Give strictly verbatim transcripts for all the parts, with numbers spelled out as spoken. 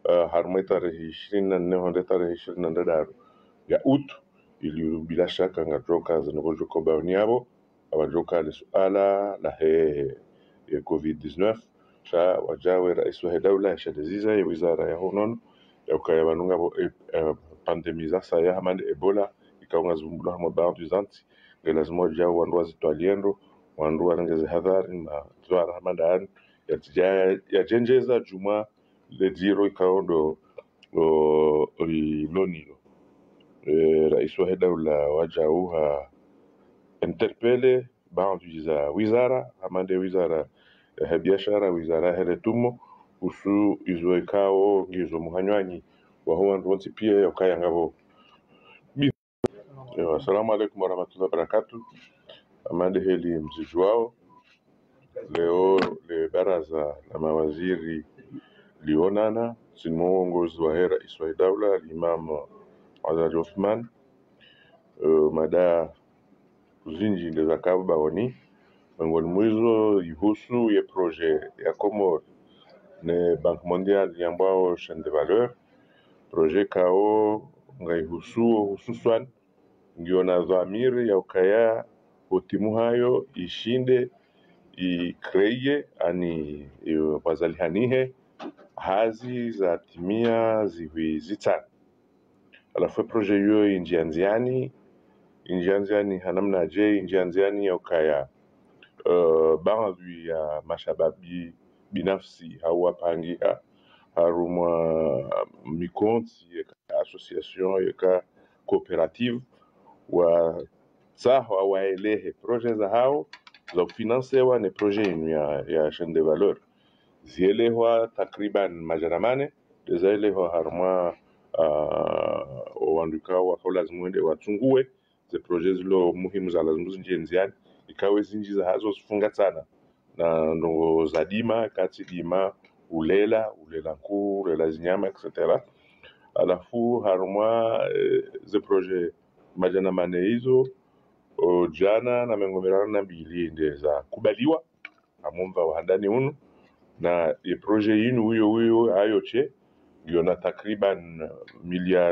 uh, harma tarehe ishirini na nne honde tarehe ishirini na ndadaru ya utu ili bila shaka ngajoka zinagojoka bauniabo abajoka le suala la he ya covid dix-neuf sha wajawe rais wa dawla ya shadiziza ya wizara ya honon ya ukaya banunga bo e, e, pandemiza sa ya hamande ebola ikaunga zumbula hamo baadhi zanti lazima wajao wandoa zitwaliendo wandoa ngeze hadhari na zwara hamandani ya tijaya ya jenjeza juma le zero ikaundo lonilo e, rais wa dawla wajauha interpele baadhi za wizara hamande wizara ya biashara wizara hele tumo usu izo ikao ngizo muhanywanyi wa huwa ndonzi pia yakaya ngabo. Assalamu alaikum warahmatullahi wabarakatuh. Amande heli mzijuao leo le baraza la mawaziri lionana simo uongozi wa hera Iswa Dawla Imam Azad Othman uh, mada zinji ndeza kaba woni miongoni mwizo ihusu ye projet ya Comore ne Banque Mondiale yambao chaîne de valeur projet kao ngaihusu hususan ndio na dhamiri ya ukaya utimu hayo ishinde ikreye ani wazalihanihe hazi za timia zivi zitana alafu proje hiyo injianziani injianziani hanamna je injianziani ya ukaya uh, baadhi ya mashababi binafsi au wapangia harumwa mikonti ya association ya cooperative wa saho waelehe projet za hao za kufinansewa ni projet inu ya, ya chaîne de valeur zielehwa takriban majaramane dezaelehwa harma uh, wanduka wa lazima wende wachungue ze projet zilo muhimu za lazima zinjienziani ikawe zinji za hazo zifunga sana na ndo za dima kati dima ulela ulela nkuu ulela zinyama etc. Alafu harma e, ze projet majana mane hizo o, jana na mengomerana na mbili ndeza kubaliwa amumva wahandani unu na ye projet yinu huyo huyo ayoche ndio na takriban miliar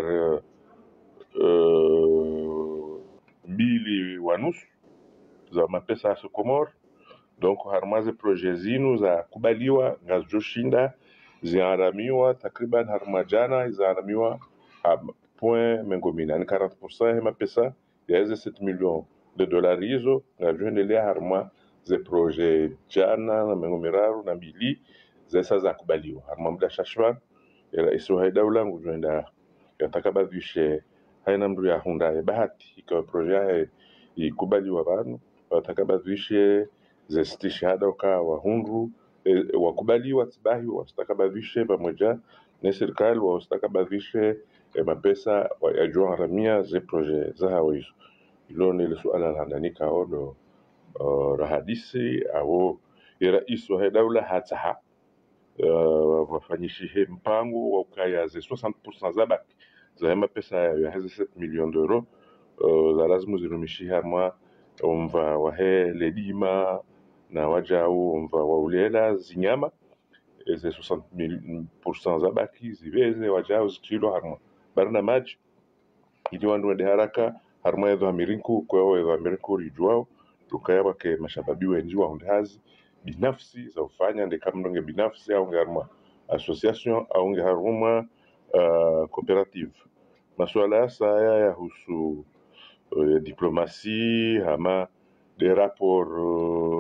uh, mbili wanusu za mapesa ya Comore. Donc harmaze projet zinu za kubaliwa ngazjoshinda ziaramiwa takriban harmajana ziaramiwa point mengomina ni quarante pour cent hema pesa ya hizo sept millions de dollars hizo ngazjoendelea harma ze projet jana na mengomiraru na mbili zesa za kubaliwa harma muda shashwan ya Iswa Dawla ngujenda yatakabadhishe haina mdu ya Hyundai bahati ikawa projet ikubaliwa banu watakabadhishe ze shahada ka wahundu e, wakubaliwa tibahi wastakabadhishe pamoja na serikali wastakabadhishe e, mapesa ya haramia ze projet za hao hizo ilo ni suala la ndani kaodo uh, rahadisi au ya rais wa dawla hataha uh, wafanyishi mpango wa ukaya ze soixante pour cent za baki za mapesa ya hizo sept millions d'euros uh, za lazima zirumishi harma umva wahe ledima na wajao umva waulela zinyama ze soixante pour cent za baki ziveze wajao zikilo harma barna maji ili wandu wende haraka harma yedo amirinku kwa yedo amirinku rijuao tukayaba ke mashababi wenji wa hundazi binafsi za ufanya nde kama ndonge binafsi au harma association au nge haruma uh, cooperative masuala ya saya ya husu uh, diplomasi hama de rapport uh,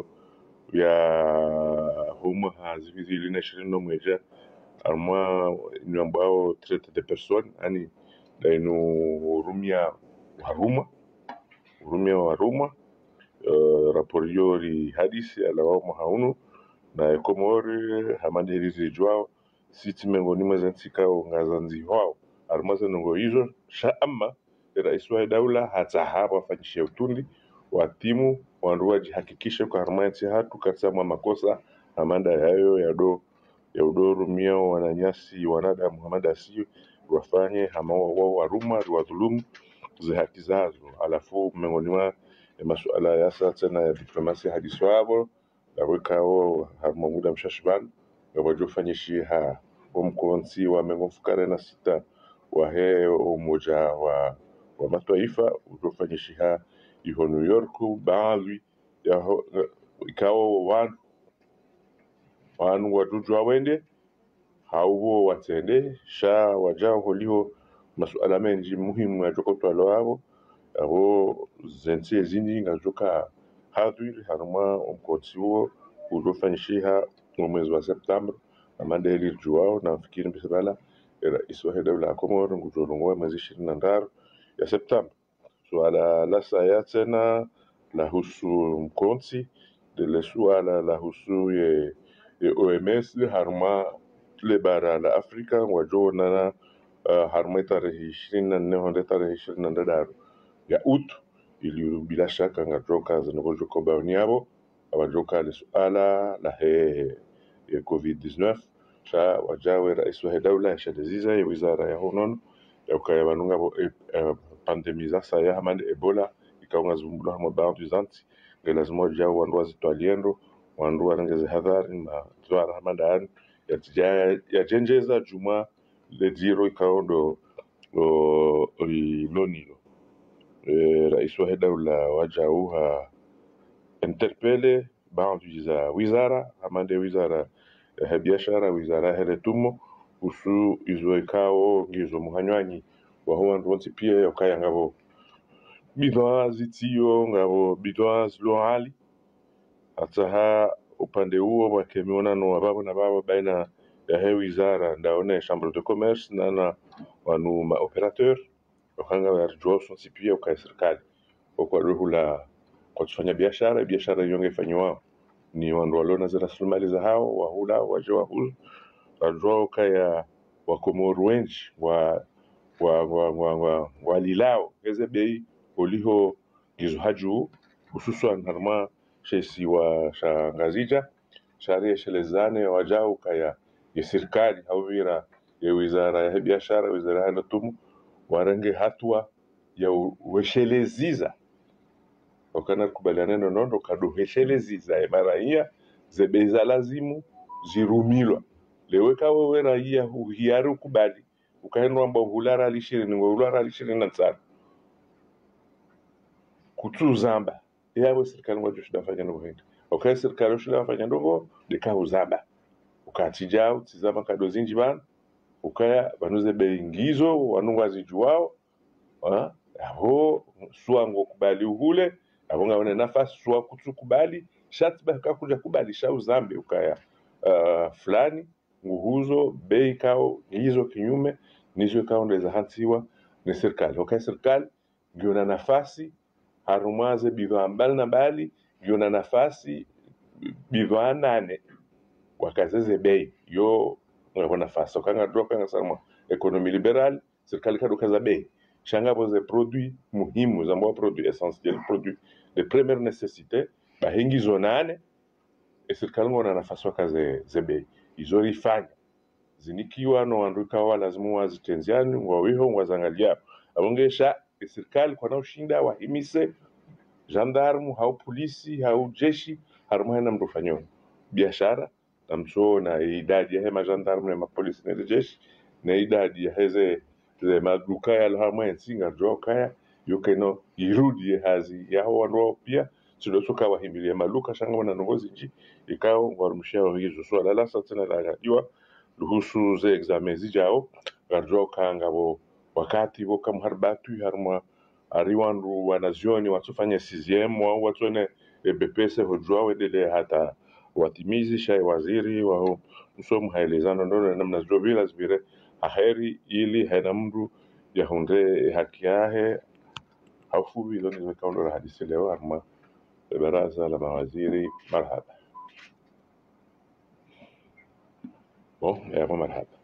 ya huma hazivizili na ishirini na moja harma ni ambao traite de personnes ani dainu rumia haruma rumia haruma uh, rapport yori hadisi ala wa haunu na Comore hamandirizi jwao siti miongoni mwa zantika ngazanzi wao almaza nongo hizo sha ama rais wa dawla hata hapa fanyishe utundi wa timu wanduaji hakikisha kwa harmanti hatu katika makosa amanda yayo ya do ya udoru miao wananyasi wanada Muhammad Asiyo wafanye hama wao waruma wadhulumu za haki zazo alafu miongoni mwa masuala ya sasa na diplomasia hadiswabo lawekao harma muda mshashban wajofanyishia wamkonsi wa mengofukare na sita wa he umoja wa wa mataifa utofanyishiha iho New York baadhi ya ho- ikawa wanu wanu wadudu awende hauwo watende sha wajao holiho masuala menji muhimu yajokotwalo wabo aho zensi ezindi ngajoka hadhiri haruma umkotsi huo ulofanyishiha mu mwezi wa Septemba amande eli juao na mfikiri mbisabala rais wa dawla ya Komoro ngujolongoa mwezi ishirini na ndaru ya Septemba suala la saya tena lahusu mkonsi lile suala lahusu ye, ye O M S haruma tule bara la Afrika wajonana uh, haruma tarehe ishirini na nne honde tarehe ishirini na ndaru ya utu ili bila shaka ngajoka zinagojoka baoni yabo abajoka le suala la he ya covid dix-neuf sha wajawe rais wa dawla ya shadaziza ya wizara ya honon ya ukaya banunga bo e, e, pandemi za saya hamande ebola ikaunga zumbula hama baadhi zanti lazima wajao wandu wazitwaliendo wandu warengeze hadhari na zwara hamadani ya tijaya ya jenjeza juma le zero ikaundo o lonilo e, rais wa dawla wajauha interpele baadhi za wizara amande wizara ya biashara wizara ya heretumo usu izo ikao ngizo muhanywanyi wa huwa ndonzi pia yokaya ngabo bidhaa zitio ngabo bidhaa zlohali hata upande huo wakemionano wa babo na babo baina ya he wizara ndaone chambre de commerce na na wanu ma operateur wakanga wa Johnson C P A kwa serikali kwa ruhula kwa kufanya biashara biashara yonge fanywa ni wandu walona za rasilimali za hao wahula wajoa hulu wajua kaya wakomoru wenji wa wa wa wa, wa, wa lilao geze bei oliho gizo haju hususan harma shesi wa shangazija shari shelezane wajao kaya ya serikali hawira ya wizara ya biashara wizara ya tumu warange hatua ya wesheleziza wakana kubaliana nondo kaduhesheleziza ya maraia zebeza lazimu zirumilwa leweka wewe raia huhiari ukubali ukaenda amba hulara lishirini ngo hulara lishirini na tsara kutuzamba yabo serikali ngo joshida fanya ndo henda okay serikali joshida fanya ndo deka uzamba ukatijao tizama kadozinji bana ukaya banuze beingizo wanunga zijuao ah aho swango kubali uhule abonga wana nafasi swa kutukubali shatba kakuja kubali sha uzambe ukaya uh, fulani nguhuzo bei kao hizo kinyume nizo kao ndeza hantiwa ni serikali okay serikali ndio na nafasi harumaze bidhaa mbali na mbali ndio na nafasi bidhaa nane wakazeze bei yo ngona nafasi okanga droka ngasema economy liberal serikali kadoka za bei shangabo ze produits muhimu za mwa produits essentiels produits de première nécessité bahingi zonane e serikali ngona nafasi wakaze ze bei izo ifanya zinikiwa no anduka wa lazima wazitenziani wawiho wazangalia abongesha e serikali kwa na ushinda wahimise gendarme hau polisi hau jeshi haruma na mrufanyo biashara na mso na idadi ya hema gendarme na polisi na jeshi na idadi ya heze ze maduka ya alhama nsinga joka yokeno irudi hazi ya wanro pia sidosoka wahimilia maluka shanga wana nongozi nji ikao warumshia hizo swala la sasa tena la jua ruhusu ze examen zijao garjoka ngabo wakati boka mharbatu harma ariwandu wanazioni watufanya sixième au watone B P S hojua wedele hata watimizi shai waziri wao msomu haelezana ndo namna zio bila zibire aheri ili haina mdu ya hunde haki yahe haufu hilo niweka ndo hadithi leo arma baraza la mawaziri marhaba bon ya marhaba